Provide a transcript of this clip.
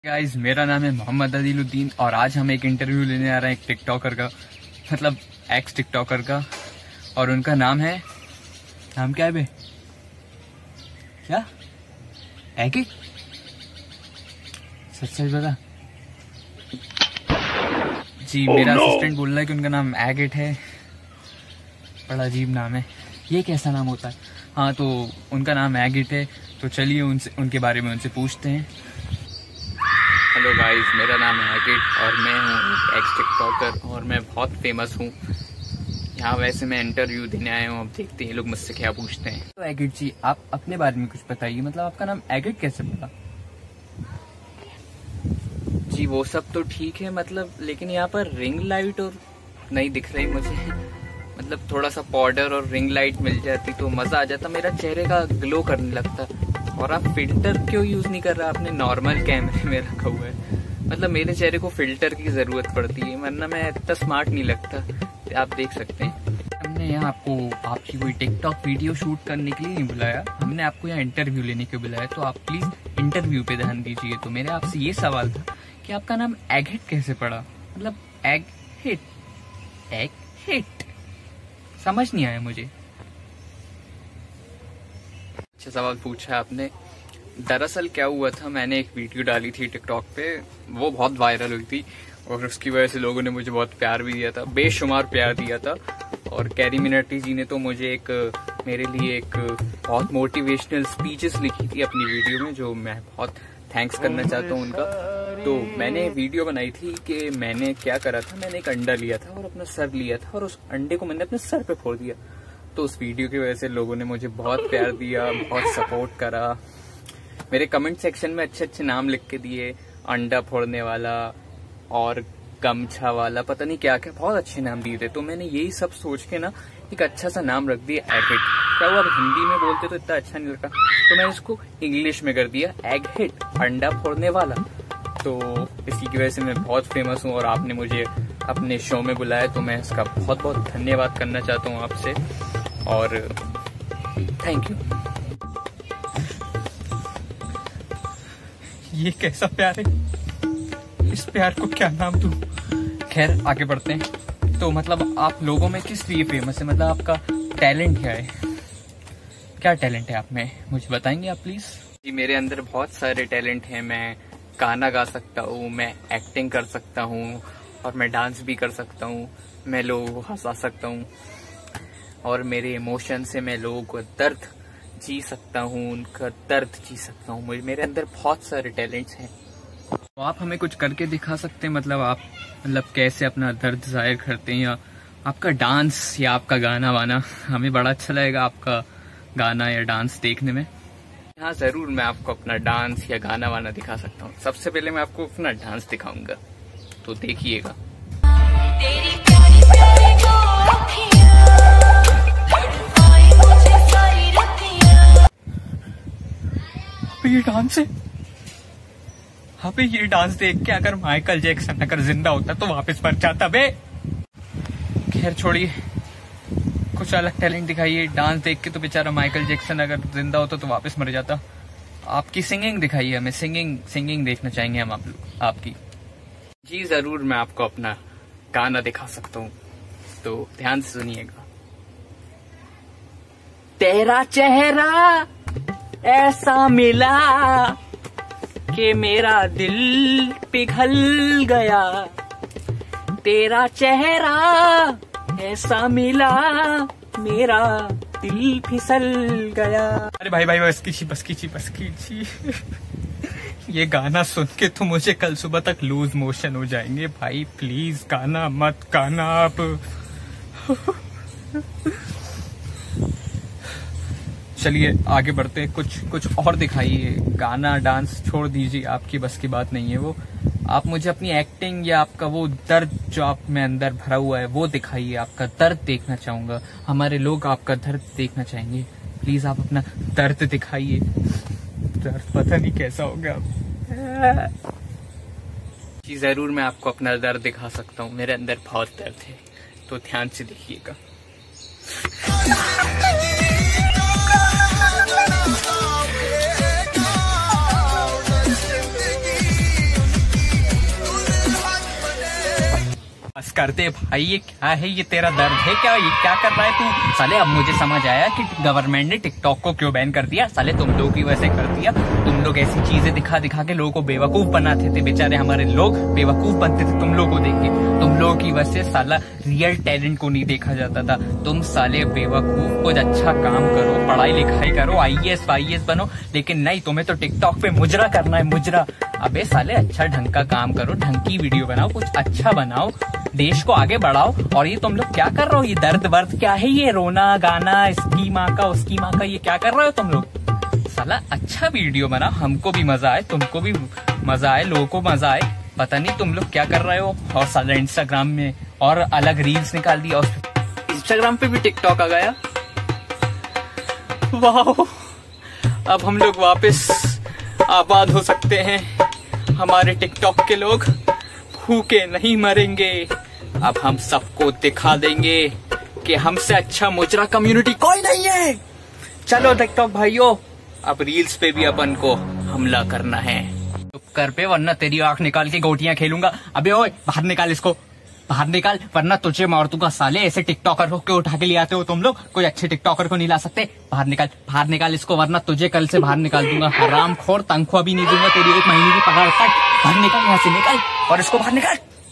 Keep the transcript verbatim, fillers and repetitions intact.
Guys, मेरा नाम है मोहम्मद अदीलुद्दीन और आज हम एक इंटरव्यू लेने आ रहे हैं एक टिकटॉकर का, मतलब एक्स टिकटॉकर का। और उनका नाम है, नाम क्या है बे? क्या एगिट? सच सच बता। जी oh, मेरा असिस्टेंट no. बोल रहा है कि उनका नाम एगिट है। बड़ा अजीब नाम है, ये कैसा नाम होता है? हाँ, तो उनका नाम एगिट है। तो चलिए उनसे उनके बारे में उनसे पूछते हैं। हेलो गाइस, मेरा नाम है एगिट और मैं हूँ एक एक्स टिकटॉकर और मैं बहुत फेमस हूँ यहाँ। वैसे मैं इंटरव्यू देने आया हूँ, अब देखते हैं लोग मुझसे क्या पूछते हैं। तो एगिट जी, आप अपने बारे में कुछ बताइए, मतलब आपका नाम एगिट कैसे पड़ा? जी वो सब तो ठीक है, मतलब लेकिन यहाँ पर रिंग लाइट और नहीं दिख रही मुझे। मतलब थोड़ा सा पाउडर और रिंग लाइट मिल जाती तो मजा आ जाता, मेरा चेहरे का ग्लो करने लगता। और आप फिल्टर क्यों यूज नहीं कर रहा? आपने नॉर्मल कैमरे में रखा हुआ है। मतलब मेरे चेहरे को फिल्टर की जरूरत पड़ती है, वरना मैं इतना स्मार्ट नहीं लगता। आप देख सकते हैं, हमने यहाँ आपको आपकी कोई टिकटॉक वीडियो शूट करने के लिए नहीं बुलाया, हमने आपको यहाँ इंटरव्यू लेने के बुलाया। तो आप प्लीज इंटरव्यू पे ध्यान दीजिए। तो मेरे आपसे ये सवाल था कि आपका नाम एगिट कैसे पड़ा? मतलब एग हिट, एग हिट समझ नहीं आया मुझे। अच्छा सवाल पूछा आपने। दरअसल क्या हुआ था, मैंने एक वीडियो डाली थी टिकटॉक पे, वो बहुत वायरल हुई थी और उसकी वजह से लोगों ने मुझे बहुत प्यार भी दिया था, बेशुमार प्यार दिया था। और कैरी मिनाटी जी ने तो मुझे एक मेरे लिए एक बहुत मोटिवेशनल स्पीचेस लिखी थी अपनी वीडियो में, जो मैं बहुत थैंक्स करना चाहता हूँ उनका। तो मैंने वीडियो बनाई थी कि मैंने क्या करा था, मैंने एक अंडा लिया था और अपना सर लिया था और उस अंडे को मैंने अपने सर पे फोड़ दिया। तो उस वीडियो की वजह से लोगों ने मुझे बहुत प्यार दिया, बहुत सपोर्ट करा। मेरे कमेंट सेक्शन में अच्छे अच्छे नाम लिख के दिए, अंडा फोड़ने वाला और गमछा वाला, पता नहीं क्या क्या बहुत अच्छे नाम दिए थे। तो मैंने यही सब सोच के ना एक अच्छा सा नाम रख दिया, एग हिट। क्या हुआ, अब हिंदी में बोलते तो इतना अच्छा नहीं लगता, तो मैंने इसको इंग्लिश में कर दिया, एग हिट, अंडा फोड़ने वाला। तो इसी की वजह से मैं बहुत फेमस हूँ और आपने मुझे अपने शो में बुलाया, तो मैं इसका बहुत बहुत धन्यवाद करना चाहता हूँ आपसे और थैंक यू। ये कैसा प्यार है, इस प्यार को क्या नाम दूं? खैर आगे बढ़ते हैं। तो मतलब आप लोगों में किस लिए फेमस है? मतलब आपका टैलेंट क्या है? क्या टैलेंट है आप में, मुझे बताएंगे आप प्लीज? जी मेरे अंदर बहुत सारे टैलेंट हैं। मैं गाना गा सकता हूँ, मैं एक्टिंग कर सकता हूँ और मैं डांस भी कर सकता हूँ। मैं लोगों को हंसा सकता हूँ और मेरे इमोशन से मैं लोगों को दर्द जी सकता हूँ, उनका दर्द जी सकता हूँ। मेरे अंदर बहुत सारे टैलेंट्स हैं। तो आप हमें कुछ करके दिखा सकते हैं? मतलब आप मतलब कैसे अपना दर्द जाहिर करते हैं, या आपका डांस या आपका गाना वाना? हमें बड़ा अच्छा लगेगा आपका गाना या डांस देखने में। हाँ जरूर, मैं आपको अपना डांस या गाना वाना दिखा सकता हूँ। सबसे पहले मैं आपको अपना डांस दिखाऊंगा, तो देखिएगा। ये डांस है, हाँ पे ये डांस देख के अगर माइकल जैक्सन अगर जिंदा होता तो वापस मर जाता बे। खैर छोड़िए, कुछ अलग टैलेंट दिखाइए। डांस देख के तो बेचारा माइकल जैक्सन अगर जिंदा होता तो वापस मर जाता। आपकी सिंगिंग दिखाइए हमें, सिंगिंग सिंगिंग देखना चाहेंगे हम आप लोग आपकी। जी जरूर, मैं आपको अपना गाना दिखा सकता हूँ, तो ध्यान से सुनिएगा। तेरा चेहरा ऐसा मिला कि मेरा दिल पिघल गया, तेरा चेहरा ऐसा मिला मेरा दिल फिसल गया। अरे भाई भाई बस कीजिए बस कीजिए बस कीजिए। ये गाना सुन के तो मुझे कल सुबह तक लूज मोशन हो जाएंगे भाई, प्लीज गाना मत गाना आप। चलिए आगे बढ़ते हैं, कुछ कुछ और दिखाइए। गाना डांस छोड़ दीजिए, आपकी बस की बात नहीं है वो। आप मुझे अपनी एक्टिंग या आपका वो दर्द जो आप में अंदर भरा हुआ है वो दिखाइए। आपका दर्द देखना चाहूंगा, हमारे लोग आपका दर्द देखना चाहेंगे। प्लीज आप अपना दर्द दिखाइए। दर्द पता नहीं कैसा हो गया। जी जरूर, मैं आपको अपना दर्द दिखा सकता हूँ। मेरे अंदर बहुत दर्द है, तो ध्यान से देखिएगा। बस कर दे भाई, ये क्या है, ये तेरा दर्द है क्या, ये क्या कर रहा है तू? साले अब मुझे समझ आया कि गवर्नमेंट ने टिकटॉक को क्यों बैन कर दिया। साले तुम लोग की वजह से कर दिया। तुम लोग ऐसी चीजें दिखा दिखा के लोगों को बेवकूफ बनाते थे, बेचारे हमारे लोग बेवकूफ बनते थे तुम लोग को देख के। तुम लोगों की वजह से साला रियल टैलेंट को नहीं देखा जाता था। तुम साले बेवकूफ, कुछ अच्छा काम करो, पढ़ाई लिखाई करो, आई ए एस वाई ए एस बनो, लेकिन नहीं, तुम्हें तो टिकटॉक पे मुजरा करना है, मुजरा। अबे साले अच्छा ढंग का काम करो, ढंग की वीडियो बनाओ, कुछ अच्छा बनाओ, देश को आगे बढ़ाओ। और ये तुम लोग क्या कर रहे हो, ये दर्द वर्द क्या है, ये रोना गाना, इसकी माँ का उसकी माँ का, ये क्या कर रहे हो तुम लोग? साला अच्छा वीडियो बना, हमको भी मजा आए, तुमको भी मजा आए, लोगों को मजा आए। पता नहीं तुम लोग क्या कर रहे हो। और साला इंस्टाग्राम में और अलग रील्स निकाल दी, और इंस्टाग्राम पे भी टिकटॉक आ गया। वाह, अब हम लोग वापस आबाद हो सकते हैं। हमारे टिकटॉक के लोग भूखे नहीं मरेंगे। अब हम सबको दिखा देंगे कि हमसे अच्छा मुजरा कम्युनिटी कोई नहीं है। चलो टिकटॉक भाइयों, अब रील्स पे भी अपन को हमला करना है। चुप कर पे, वरना तेरी आंख निकाल के गोटियां खेलूंगा। अबे ओए, बाहर निकाल इसको, बाहर निकाल, वरना तुझे मार दूंगा। साले ऐसे टिकटॉकर को क्यों उठा के ले आते हो तुम लोग? कोई अच्छे टिकटॉकर को नहीं ला सकते? बाहर निकाल, बाहर निकाल इसको, वरना तुझे कल से बाहर निकाल दूंगा। हरामखोर, तनख्वाह भी नहीं दूंगा, तेरी एक महीने की पगार कट। बाहर निकाल, यहाँ से निकाल, और इसको बाहर निकाल।